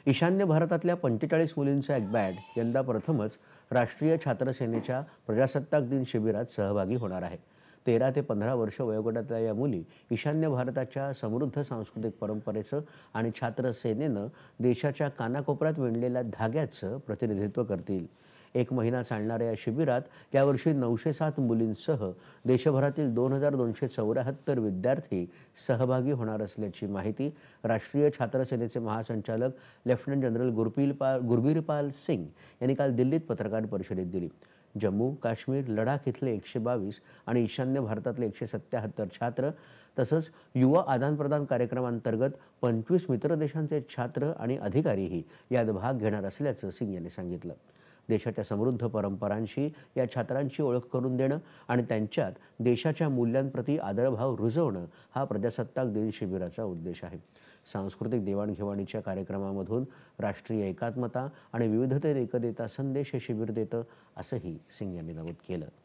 ईशान्य भारतातल्या 45 मुलींचा एक बँड यंदा प्रथमच राष्ट्रीय छात्र सेनेच्या प्रजासत्ताक दिन शिबिरात सहभागी होणार आहे। 13 ते 15 वर्ष वयोगटातल्या या मुली ईशान्य भारताच्या समृद्ध सांस्कृतिक परंपरेचं आणि छात्र सेनेनं देशाच्या कानाकोपऱ्यात विणलेल्या धाग्याचं प्रतिनिधित्व करतील। एक महिना चालणाऱ्या या शिबिरात यावर्षी 907 मुलींसह देशभरातील 2274 विद्यार्थी सहभागी होणार असल्याची माहिती राष्ट्रीय छात्र सेनेचे महासंचालक लेफ्टनंट जनरल गुरबीरपाल सिंग यांनी काल दिल्लीत पत्रकार परिषदेत दिली। जम्मू काश्मीर लडाख इथले 122 आणि ईशान्य भारतातले 177 छात्र तसंच युवा आदानप्रदान कार्यक्रमांतर्गत 25 मित्र देशांचे छात्र आणि अधिकारीही यात भाग घेणार असल्याचं सिंग यांनी सांगितलं। देशाच्या समृद्ध परंपरांशी या छात्रांची ओळख करून देणं आणि त्यांच्यात देशाच्या मूल्यांप्रती आदरभाव रुजवणं हा प्रजासत्ताक दिन शिबिराचा उद्देश आहे। सांस्कृतिक देवाणघेवाणीच्या कार्यक्रमामधून राष्ट्रीय एकात्मता आणि विविधतेत एकतेचा संदेश हे शिबिर देतं, असंही सिंग यांनी नमूद केलं।